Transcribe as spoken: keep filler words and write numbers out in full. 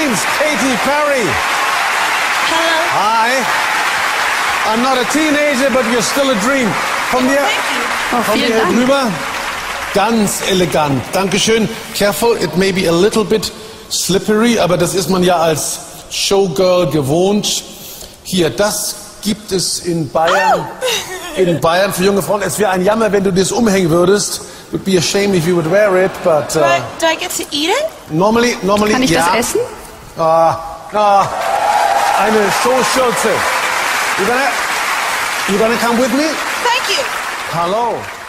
Dreams, Katy Perry. Hello. Hi. I'm not a teenager, but you're still a dream. Komm hier, Oh, komm hier vielen Dank. drüber. Ganz elegant. Dankeschön. Careful, it may be a little bit slippery, aber das ist man ja als Showgirl gewohnt. Hier, das gibt es in Bayern. In Bayern für junge Frauen. Es wäre ein Jammer, wenn du das umhängen würdest. Would be a shame if you would wear it, but Do, uh, I, do I get to eat it? normally, normally, Kann ich ja. das essen? Ah, ah, eine Showschürze. You gonna, you gonna come with me? Thank you. Hallo.